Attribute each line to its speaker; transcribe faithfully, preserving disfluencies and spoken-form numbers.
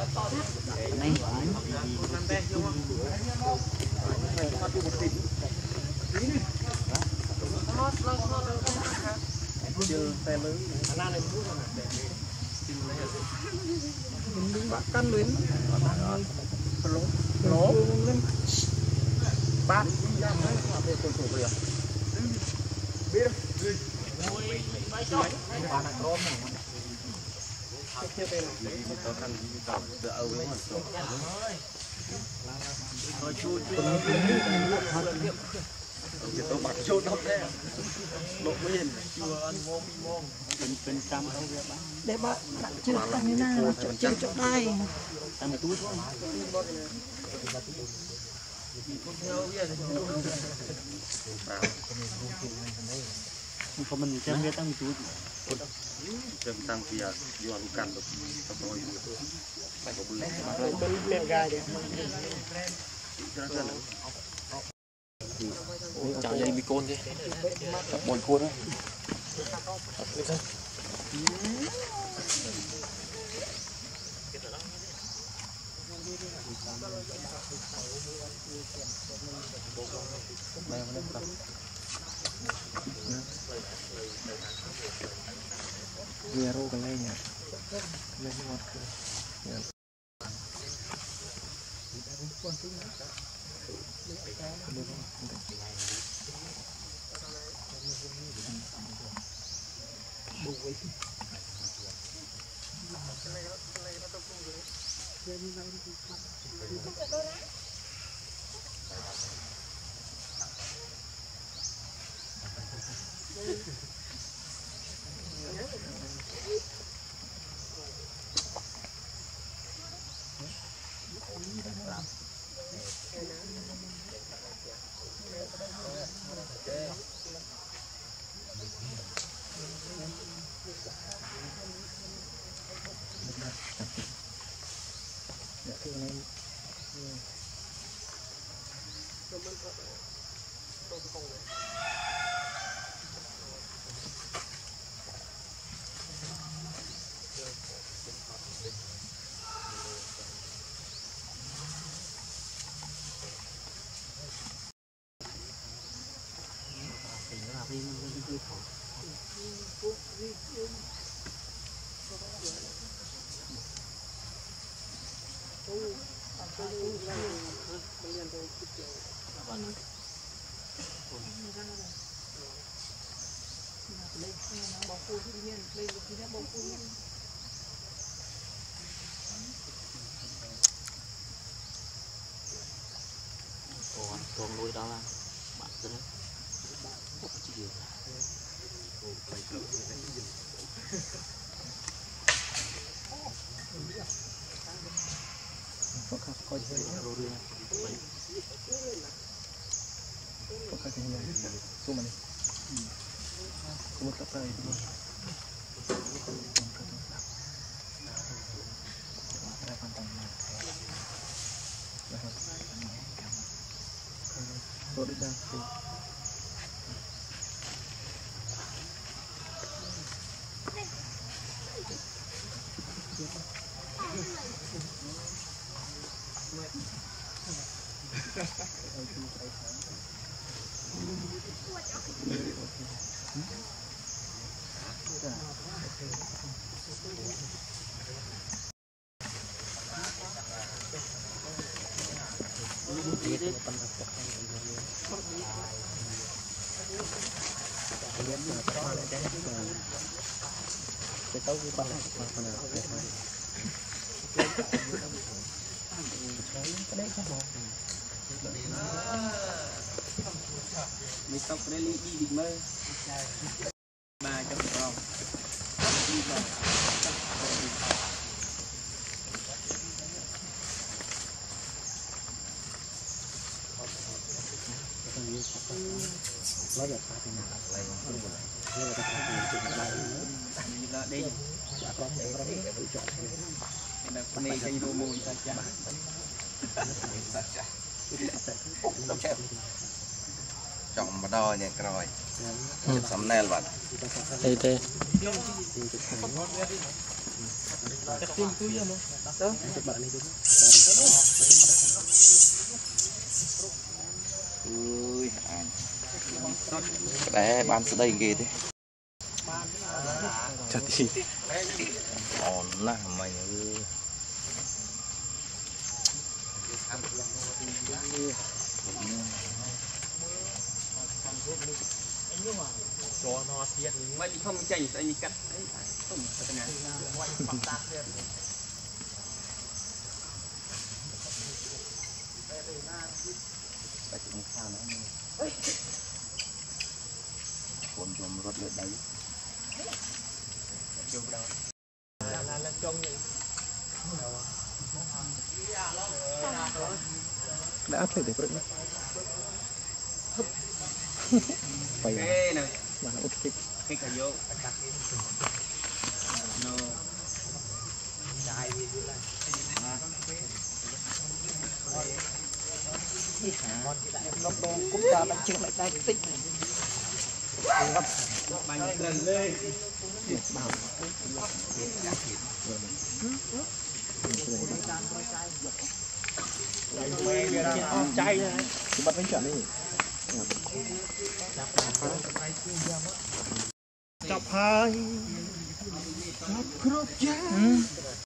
Speaker 1: này chưa xe lớn bác căn lên lố lố bác về con thủ về biết tôi bắt chốt đâu thế lộ lên chưa ăn mông môngเป็นเป็นจำเขาเรียกว่าเดี๋ยวบ้าชื่อตั้งนี่นะจดชื่อจดได้ตั้งตู้ด้วยเขามันจำเรียกตั้งตู้จำตั้งเพียอยู่อารุกันตัวตัวตัวอยู่ไปกับบุญเป็นเล่นกายเลยchào dây bị côn đi buồn côn á Zero cái này nhỉ lên một còn còn nuôi đó là bạn rất là không có gì có các coi chơi rồi đi có các cái này số mà này có một cặp tay tôi đi ra thì cái tấu cái băng cái này cái đấy không mình tóc cái đi đi mơ ba trong phòng nó được phát thì nào lấy như là cái phát thì chụp lại là đi đã có thể có thể tự chọn là này cái đồ mùi ta chả đóng chèo chọn mà đo nhẹ rồi chụp sắm nè bạn đây đây chắc tim túi ra luôn đó bạn này
Speaker 2: ui cái ban sẽ đây ghê thế chặt đi còn là mày
Speaker 1: cho nó thiệt mấy không chạy tại vì cắt đấy không cái này
Speaker 2: cuốn chôm rất là đấy
Speaker 1: là là là trong
Speaker 3: đã phải để bự phải
Speaker 1: cái này
Speaker 3: mà nó ok
Speaker 1: cái cả vô nó chạy
Speaker 3: nó đong cũng ra lại chưa lại tay tích
Speaker 1: bánh lần lên
Speaker 3: chay này bắt bánh chả đi chọc hai chọc cướp giá